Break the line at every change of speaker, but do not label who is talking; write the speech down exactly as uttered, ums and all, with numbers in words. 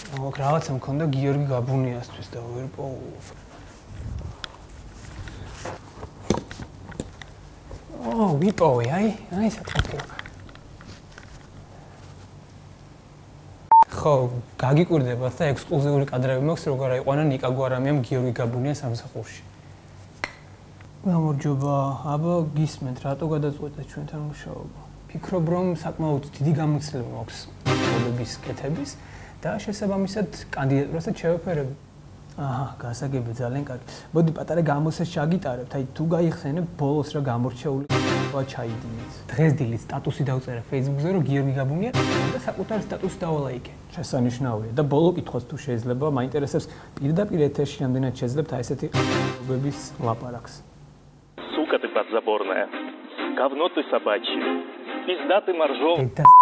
ო, რაღაცა მქონდა გიორგი გაბუნიასთვის და ვერ პოულობ. ო, ვიპოვე, აი, აი საკეთო. ხო, გაგიკვირდებათ და ექსკლუზიური კადრები მაქვს, როგორ აიყვანა ნიკა გვარამიამ გიორგი გაბუნიას სამსახურში. გამარჯობა, აბა გისმენთ, რატო გადაწყვეტეთ ჩვენთან მუშაობა? ფიქრობ, რომ საკმაოდ დიდი გამოცდილება მაქვს მოდების კეთების და შესაბამისად კანდიდატურასაც შევეფერებ. აჰა, გასაგები ძალიან კარგი. მოდი პატარა გამოსას ჩაგიტარებთ, აი თუ გაიხსენებ ბოლოს რა გამორჩეული ყვა ჩაიდინეთ. დღესდღეობით სტატუსი დავწერე Facebook-ზე, რომ გიორგი გაბუნია და საკუთარ სტატუსს დავალაიკე. შესანიშნავია და ბოლო კითხვას თუ შეიძლება, მაინტერესებს პირდაპირ ეთერში რამდენად შეძლებთ აი ესეთი ყובების ლაპარაკს.
Сука ты подзаборная. Говно ты собачье. Пизда ты моржовый.